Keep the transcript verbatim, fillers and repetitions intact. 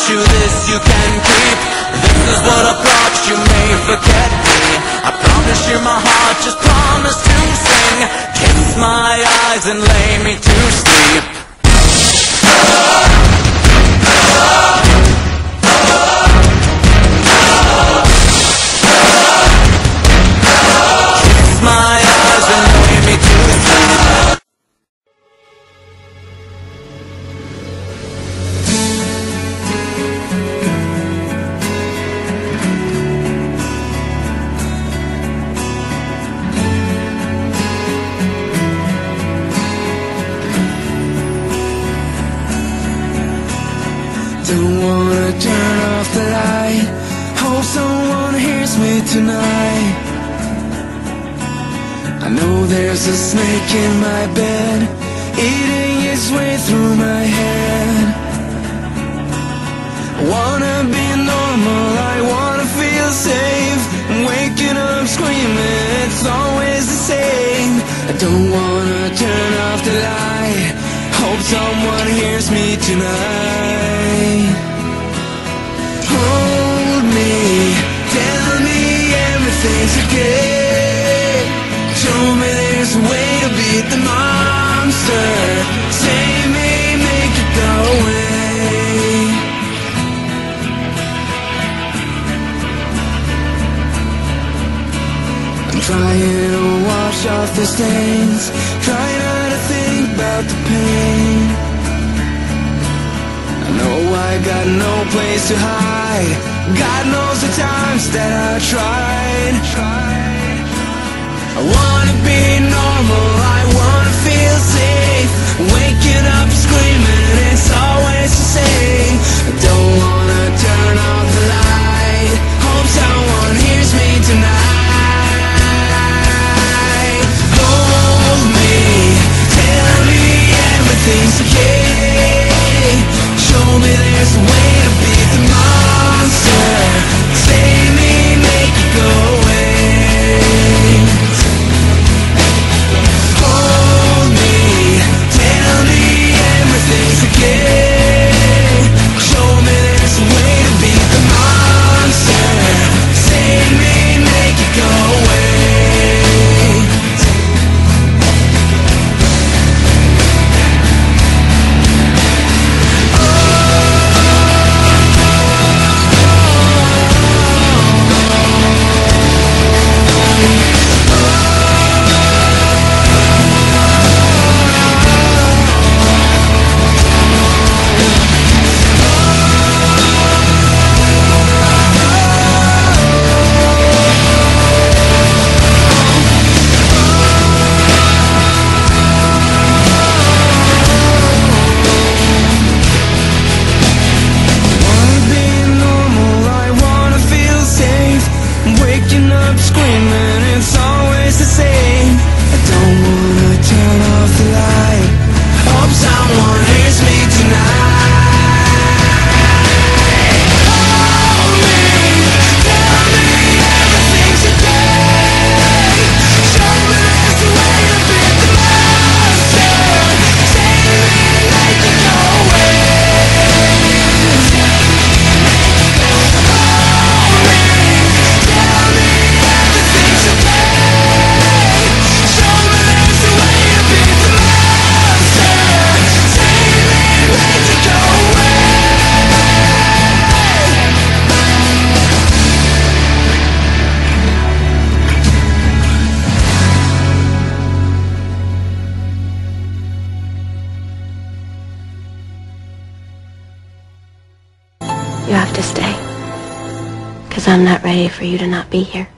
you this you can keep. This is what I brought you, may forget me. I promise you my heart, just promise to sing. Kiss my eyes and lay me to sleep. Kiss my eyes and lay me to sleep. Don't wanna turn off the light. Hope someone hears me tonight. I know there's a snake in my bed, eating its way through my head. I wanna be normal, I wanna feel safe. I'm waking up screaming, it's always the same. I don't wanna turn off the light. Hope someone hears me tonight. Hold me, tell me everything's okay. Show me there's a way to beat the monster. Save me, make it go away. I'm trying to wash off the stains, try not to think about the pain. I know I got no place to hide. God knows the times that I tried. I wanna be normal, I wanna feel safe. Waking up screaming, it's always the same. I don't wanna turn off the light. Hope someone hears me tonight. Hold me, tell me everything's okay. Show me there's a way to beat the monster. Save me, make it go away. Hold me, tell me everything's okay. Show me there's a way to beat the monster. Save me, make it go away. You have to stay, because I'm not ready for you to not be here.